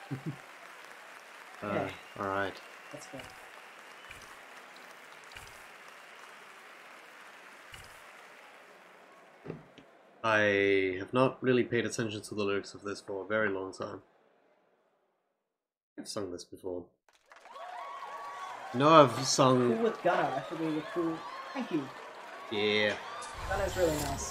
Okay. Alright. Let's go. I have not really paid attention to the lyrics of this for a very long time. I've sung this before. No, I've Cool sung... with Gunna. I should be cool. Thank you. Yeah. Gunna's really nice.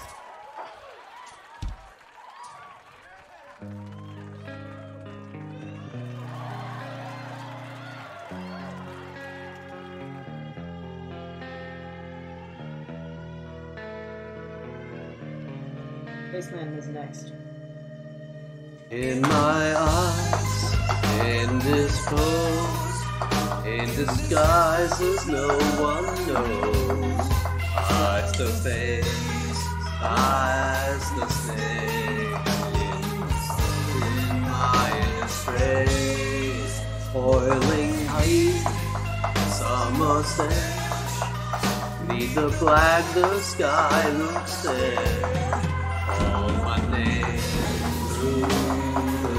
Baseman is next. In my eyes, indisposed, in disguises no one knows. Eyes to face, eyes to snake. In my strays, boiling heat, summer stench. Neath the flag, the sky looks there. Call my name through the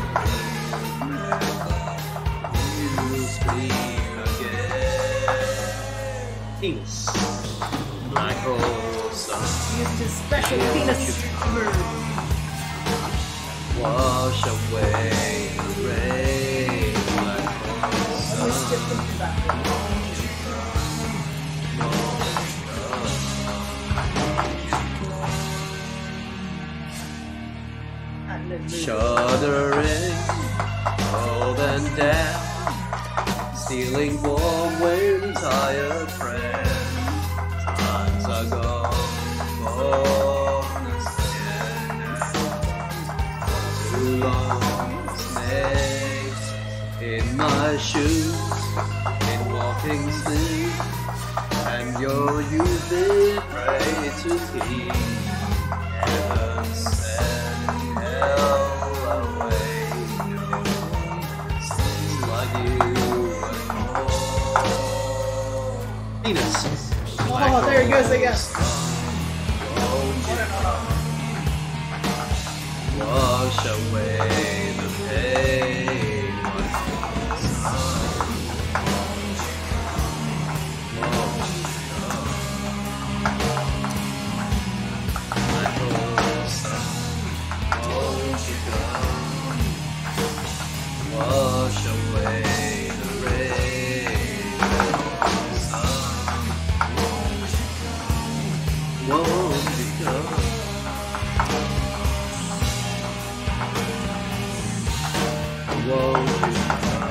dream. You scream again. Penis. Black hole sun. Used his special penis armor. Wash away the rain. Black hole I'm gonna skip sun. them back. Shuddering, cold and damp, stealing warm winds, tired friends. Times are gone, born again. Too long snakes in my shoes, in walking sleep, and your youth is prey to keep. Heaven send hell away, seems like you and more. Penis. Oh, there he goes again. Wash away the pain. Wash away the rain. Won't you come? Won't you come?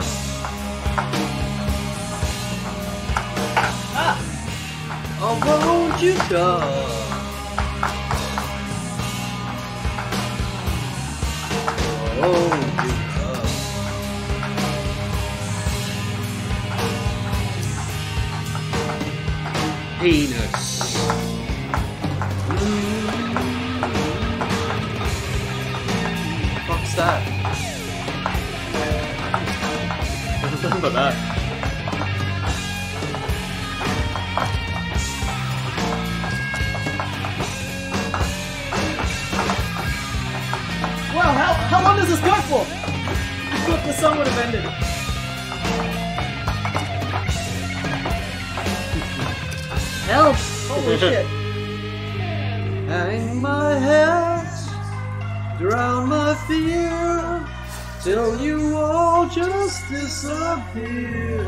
Oh, won't you come? Won't you come? Penis. What's that? Remember that. Well, how long does this go for? I thought the song would have ended. Help! Holy shit. Hang my head, drown my fear, till you all just disappear.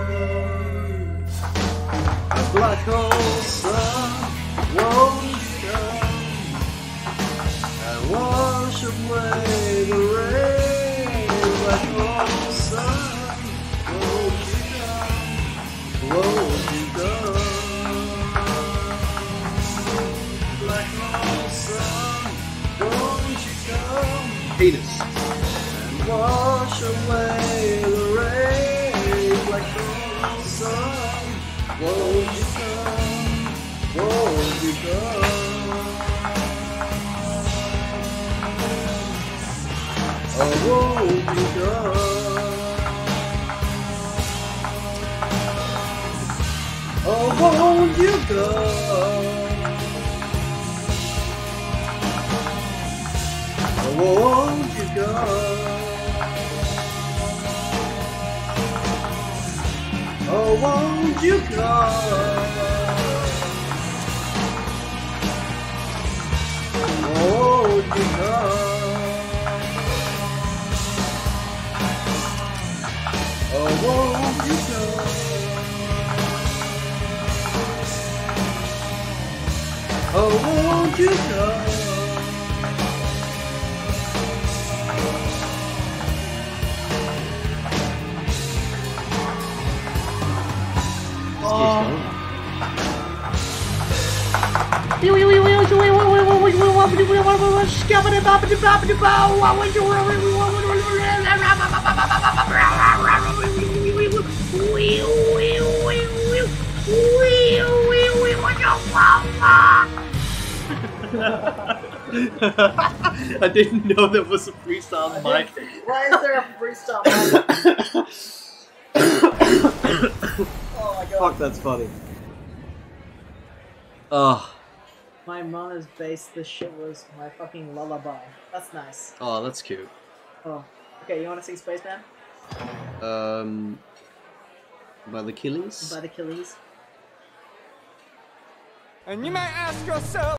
A black hole sun won't come and wash away the rain. Black hole sun won't you come? Black hole sun, won't you come? Penis. And wash away the rain. Black hole sun, won't you come? Won't you come? Oh, won't you come? Oh, won't you come? Oh, won't you come? Oh, won't you come? Oh, won't you come? Oh, won't you come? Oh, won't you come? I didn't know there was a freestyle mic. Why is there a freestyle mic? Oh my god. Fuck, that's funny. Oh. My mama's bass, this shit was my fucking lullaby. That's nice. Oh, that's cute. Oh. Okay, you wanna sing Spaceman? By the Killies? By the Killies. And you might ask yourself,